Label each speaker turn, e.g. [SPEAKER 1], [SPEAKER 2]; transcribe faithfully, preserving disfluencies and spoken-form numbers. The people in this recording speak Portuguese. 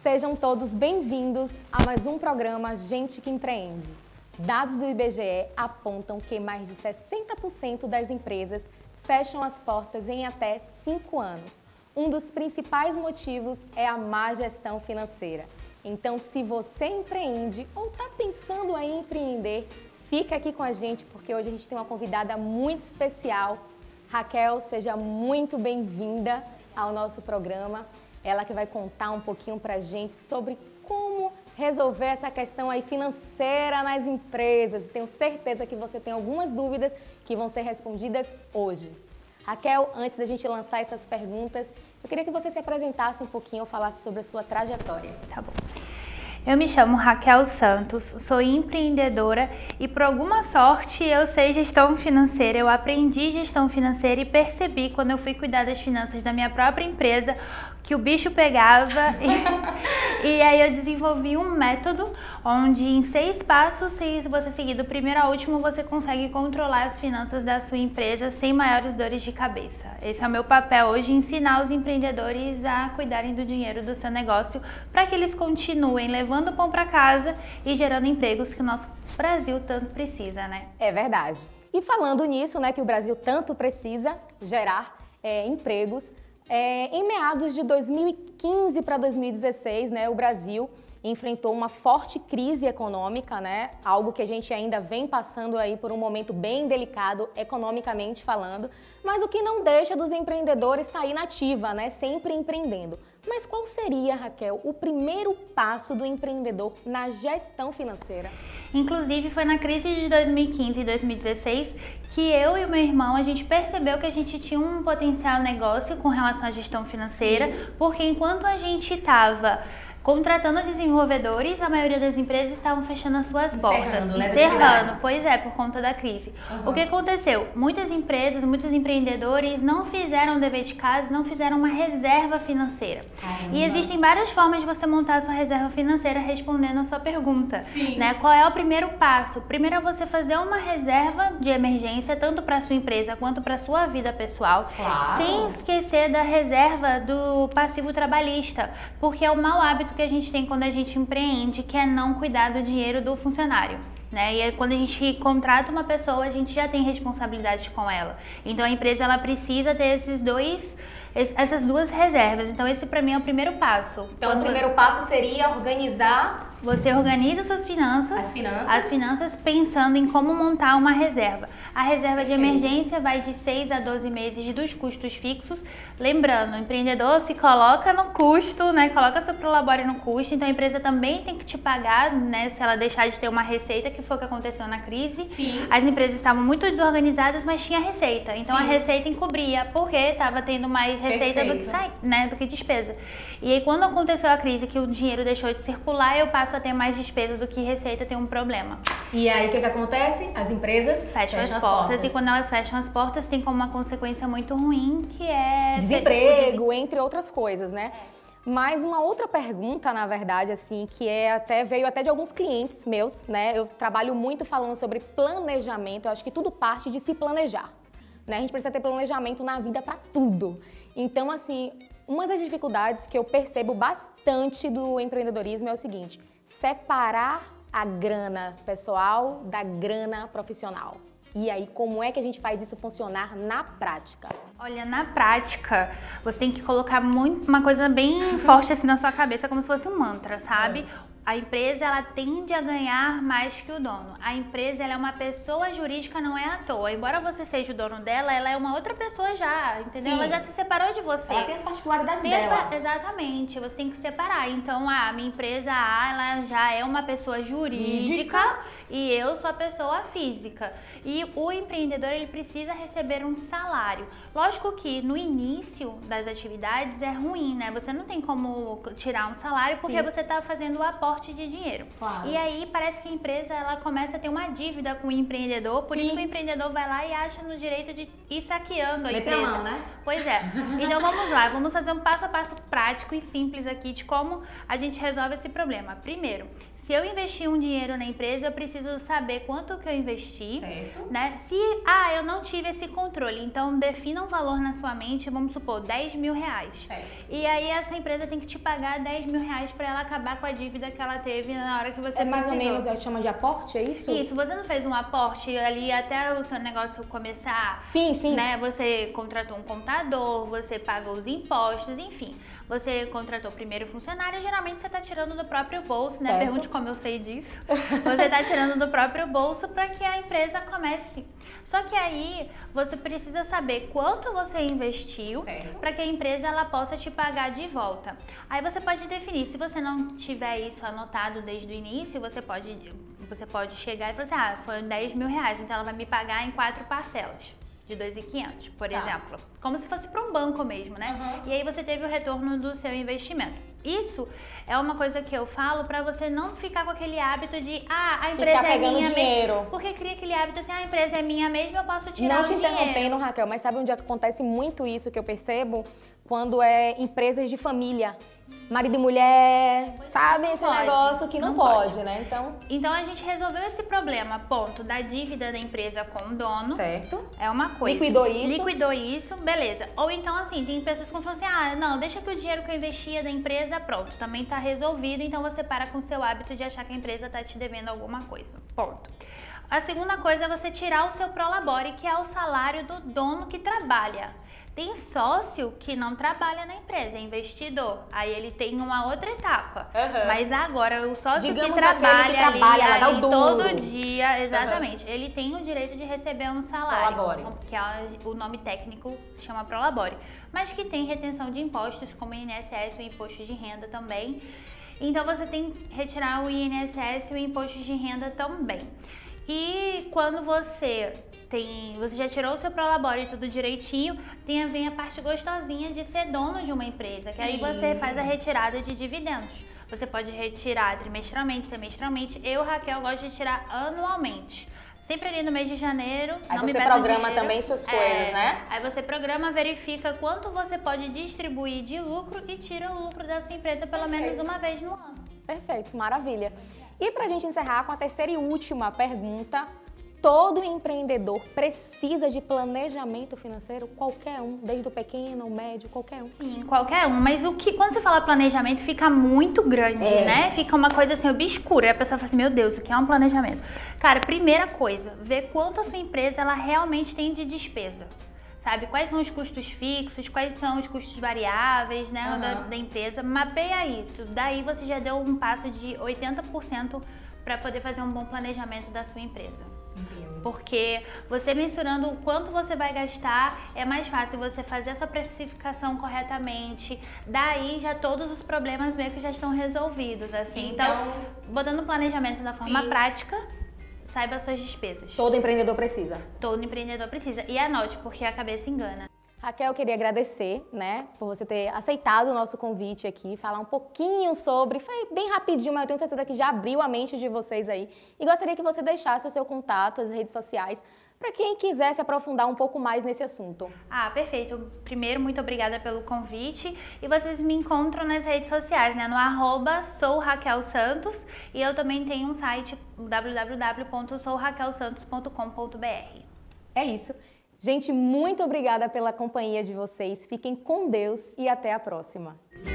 [SPEAKER 1] Sejam todos bem-vindos a mais um programa Gente que Empreende. Dados do I B G E apontam que mais de sessenta por cento das empresas fecham as portas em até cinco anos. Um dos principais motivos é a má gestão financeira. Então, se você empreende ou está pensando em empreender, fica aqui com a gente porque hoje a gente tem uma convidada muito especial. Raquel, seja muito bem-vinda ao nosso programa. Ela que vai contar um pouquinho pra gente sobre como resolver essa questão aí financeira nas empresas. Tenho certeza que você tem algumas dúvidas que vão ser respondidas hoje. Raquel, antes da gente lançar essas perguntas, eu queria que você se apresentasse um pouquinho ou falasse sobre a sua trajetória.
[SPEAKER 2] Tá bom. Eu me chamo Raquel Santos, sou empreendedora e por alguma sorte eu sei gestão financeira. Eu aprendi gestão financeira e percebi quando eu fui cuidar das finanças da minha própria empresa que o bicho pegava e, e aí eu desenvolvi um método onde em seis passos, se você seguir do primeiro ao último, você consegue controlar as finanças da sua empresa sem maiores dores de cabeça. Esse é o meu papel hoje, ensinar os empreendedores a cuidarem do dinheiro do seu negócio para que eles continuem levando pão para casa e gerando empregos que o nosso Brasil tanto precisa, né?
[SPEAKER 1] É verdade. E falando nisso, né, que o Brasil tanto precisa gerar é, empregos, É, em meados de dois mil e quinze para dois mil e dezesseis, né, o Brasil enfrentou uma forte crise econômica, né, algo que a gente ainda vem passando aí por um momento bem delicado economicamente falando, mas o que não deixa dos empreendedores estar aí na ativa, né, sempre empreendendo. Mas qual seria, Raquel, o primeiro passo do empreendedor na gestão financeira?
[SPEAKER 2] Inclusive foi na crise de dois mil e quinze e dois mil e dezesseis que eu e o meu irmão, a gente percebeu que a gente tinha um potencial negócio com relação à gestão financeira, Sim. porque enquanto a gente estava contratando desenvolvedores, a maioria das empresas estavam fechando as suas portas,
[SPEAKER 1] encerrando, né,
[SPEAKER 2] encerrando, pois é, por conta da crise.
[SPEAKER 1] Uhum.
[SPEAKER 2] O que aconteceu? Muitas empresas, muitos empreendedores não fizeram o dever de casa, não fizeram uma reserva financeira.
[SPEAKER 1] Caramba.
[SPEAKER 2] E existem várias formas de você montar a sua reserva financeira respondendo a sua pergunta.
[SPEAKER 1] Sim.
[SPEAKER 2] Né? Qual é o primeiro passo? Primeiro é você fazer uma reserva de emergência, tanto para a sua empresa quanto para a sua vida pessoal,
[SPEAKER 1] claro.
[SPEAKER 2] sem esquecer da reserva do passivo trabalhista, porque é o mau hábito que a gente tem quando a gente empreende, que é não cuidar do dinheiro do funcionário. Né? E aí, quando a gente contrata uma pessoa, a gente já tem responsabilidade com ela. Então a empresa ela precisa ter esses dois, essas duas reservas. Então esse para mim é o primeiro passo.
[SPEAKER 1] Então
[SPEAKER 2] quando
[SPEAKER 1] o primeiro passo seria organizar...
[SPEAKER 2] Você organiza suas finanças,
[SPEAKER 1] as finanças,
[SPEAKER 2] as finanças pensando em como montar uma reserva. A reserva
[SPEAKER 1] Perfeito.
[SPEAKER 2] de emergência vai de seis a doze meses dos custos fixos. Lembrando, o empreendedor se coloca no custo, né? Coloca seu prolabore no custo, então a empresa também tem que te pagar, né? Se ela deixar de ter uma receita, que foi o que aconteceu na crise.
[SPEAKER 1] Sim.
[SPEAKER 2] As empresas estavam muito desorganizadas, mas tinha receita. Então Sim. a receita encobria, porque estava tendo mais receita do que, sai, né? do que despesa. E aí quando aconteceu a crise, que o dinheiro deixou de circular, eu passo a ter mais despesa do que receita, tem um problema.
[SPEAKER 1] E aí o que, que acontece? As empresas
[SPEAKER 2] fecham, fecham as, as portas. portas e quando elas fecham as portas tem como uma consequência muito ruim, que é
[SPEAKER 1] desemprego, entre outras coisas, né? Mas uma outra pergunta, na verdade, assim, que é até veio até de alguns clientes meus, né? Eu trabalho muito falando sobre planejamento, eu acho que tudo parte de se planejar, né? A gente precisa ter planejamento na vida para tudo. Então, assim, uma das dificuldades que eu percebo bastante do empreendedorismo é o seguinte: separar a grana pessoal da grana profissional. E aí, como é que a gente faz isso funcionar na prática?
[SPEAKER 2] Olha, na prática, você tem que colocar muito, uma coisa bem forte assim na sua cabeça, como se fosse um mantra, sabe? É. A empresa, ela tende a ganhar mais que o dono. A empresa, ela é uma pessoa jurídica, não é à toa. Embora você seja o dono dela, ela é uma outra pessoa já, entendeu? Sim. Ela já se separou de você.
[SPEAKER 1] Ela tem as particularidades
[SPEAKER 2] tem
[SPEAKER 1] dela.
[SPEAKER 2] As, exatamente, você tem que separar. Então, a minha empresa A, ela já é uma pessoa jurídica Jurídica. e eu sou a pessoa física. E o empreendedor, ele precisa receber um salário. Lógico que no início das atividades é ruim, né? Você não tem como tirar um salário porque Sim. você está fazendo o aporte de dinheiro.
[SPEAKER 1] Claro.
[SPEAKER 2] E aí parece que a empresa ela começa a ter uma dívida com o empreendedor, por Sim. isso que o empreendedor vai lá e acha no direito de ir saqueando a
[SPEAKER 1] Mete
[SPEAKER 2] empresa.
[SPEAKER 1] a mão, né?
[SPEAKER 2] Pois é. Então vamos lá, vamos fazer um passo a passo prático e simples aqui de como a gente resolve esse problema. Primeiro, se Se eu investir um dinheiro na empresa, eu preciso saber quanto que eu investi,
[SPEAKER 1] certo.
[SPEAKER 2] né? Se, ah, eu não tive esse controle, então defina um valor na sua mente, vamos supor, dez mil reais.
[SPEAKER 1] Certo.
[SPEAKER 2] E aí essa empresa tem que te pagar dez mil reais para ela acabar com a dívida que ela teve na hora que você
[SPEAKER 1] É mais
[SPEAKER 2] precisou.
[SPEAKER 1] ou menos, é o que chama de aporte, é isso?
[SPEAKER 2] Isso, você não fez um aporte ali até o seu negócio começar,
[SPEAKER 1] Sim, sim.
[SPEAKER 2] né? Você contratou um contador, você pagou os impostos, enfim. Você contratou primeiro funcionário, geralmente você está tirando do próprio bolso, né?
[SPEAKER 1] Certo.
[SPEAKER 2] Pergunte como eu sei disso. Você está tirando do próprio bolso para que a empresa comece. Só que aí você precisa saber quanto você investiu para que a empresa ela possa te pagar de volta. Aí você pode definir, se você não tiver isso anotado desde o início, você pode, você pode chegar e falar assim, ah, foi dez mil reais, então ela vai me pagar em quatro parcelas de dois mil e quinhentos, por
[SPEAKER 1] tá.
[SPEAKER 2] exemplo. Como se fosse para um banco mesmo, né? Uhum. E aí você teve o retorno do seu investimento. Isso é uma coisa que eu falo para você não ficar com aquele hábito de, ah, a empresa
[SPEAKER 1] ficar
[SPEAKER 2] é
[SPEAKER 1] pegando
[SPEAKER 2] minha
[SPEAKER 1] dinheiro.
[SPEAKER 2] mesmo. Porque cria aquele hábito assim, ah, a empresa é minha mesmo, eu posso tirar
[SPEAKER 1] Não
[SPEAKER 2] o
[SPEAKER 1] te
[SPEAKER 2] dinheiro.
[SPEAKER 1] interrompendo, Raquel, mas sabe onde acontece muito isso que eu percebo? Quando é empresas de família. Marido e mulher, sabe? Esse
[SPEAKER 2] pode,
[SPEAKER 1] negócio que não,
[SPEAKER 2] não
[SPEAKER 1] pode,
[SPEAKER 2] pode,
[SPEAKER 1] né? Então,
[SPEAKER 2] Então a gente resolveu esse problema, ponto, da dívida da empresa com o dono.
[SPEAKER 1] certo.
[SPEAKER 2] É uma coisa.
[SPEAKER 1] Liquidou isso.
[SPEAKER 2] Liquidou isso, beleza. Ou então assim, tem pessoas que falam assim, ah, não, deixa que o dinheiro que eu investia da empresa, pronto, também tá resolvido, então você para com o seu hábito de achar que a empresa tá te devendo alguma coisa, ponto. A segunda coisa é você tirar o seu prolabore, que é o salário do dono que trabalha. Tem sócio que não trabalha na empresa, é investidor. Aí ele tem uma outra etapa. Uhum. Mas agora o sócio
[SPEAKER 1] Digamos
[SPEAKER 2] que trabalha,
[SPEAKER 1] que trabalha
[SPEAKER 2] ali,
[SPEAKER 1] lá, dá o
[SPEAKER 2] ali
[SPEAKER 1] duro.
[SPEAKER 2] todo dia, exatamente, uhum. ele tem o direito de receber um salário,
[SPEAKER 1] Prolabore.
[SPEAKER 2] que é o nome técnico se chama prolabore, mas que tem retenção de impostos, como o I N S S e o imposto de renda também. Então você tem que retirar o I N S S e o imposto de renda também. E quando você tem, você já tirou o seu prolabore e tudo direitinho, tem a ver a parte gostosinha de ser dono de uma empresa, que Sim. aí você faz a retirada de dividendos. Você pode retirar trimestralmente, semestralmente. Eu, Raquel, gosto de tirar anualmente. Sempre ali no mês de janeiro.
[SPEAKER 1] Aí
[SPEAKER 2] não
[SPEAKER 1] você
[SPEAKER 2] me
[SPEAKER 1] programa
[SPEAKER 2] dinheiro.
[SPEAKER 1] também suas
[SPEAKER 2] é,
[SPEAKER 1] coisas, né?
[SPEAKER 2] Aí você programa, verifica quanto você pode distribuir de lucro e tira o lucro da sua empresa pelo Perfeito. menos uma vez no ano.
[SPEAKER 1] Perfeito, maravilha. E pra gente encerrar com a terceira e última pergunta, todo empreendedor precisa de planejamento financeiro? Qualquer um, desde o pequeno, o médio, qualquer um.
[SPEAKER 2] Sim, qualquer um. Mas o que, quando você fala planejamento, fica muito grande, é. né? Fica uma coisa assim, obscura. E a pessoa fala assim, meu Deus, o que é um planejamento? Cara, primeira coisa, ver quanto a sua empresa ela realmente tem de despesa. Sabe, quais são os custos fixos, quais são os custos variáveis, né, uhum. da, da empresa. Mapeia isso. Daí você já deu um passo de oitenta por cento para poder fazer um bom planejamento da sua empresa. Entendo. Porque você mensurando o quanto você vai gastar, é mais fácil você fazer a sua precificação corretamente. Daí já todos os problemas meio que já estão resolvidos, assim. Então, então botando o planejamento da forma sim. prática, saiba as suas despesas.
[SPEAKER 1] Todo empreendedor precisa.
[SPEAKER 2] Todo empreendedor precisa. E anote, porque a cabeça engana.
[SPEAKER 1] Raquel, eu queria agradecer, né, por você ter aceitado o nosso convite aqui, falar um pouquinho sobre, foi bem rapidinho, mas eu tenho certeza que já abriu a mente de vocês aí. E gostaria que você deixasse o seu contato, as redes sociais, para quem quiser se aprofundar um pouco mais nesse assunto.
[SPEAKER 2] Ah, perfeito. Primeiro, muito obrigada pelo convite. E vocês me encontram nas redes sociais, né, no arroba sou Raquel Santos. E eu também tenho um site, w w w ponto sou raquel santos ponto com ponto b r.
[SPEAKER 1] É isso. Gente, muito obrigada pela companhia de vocês. Fiquem com Deus e até a próxima.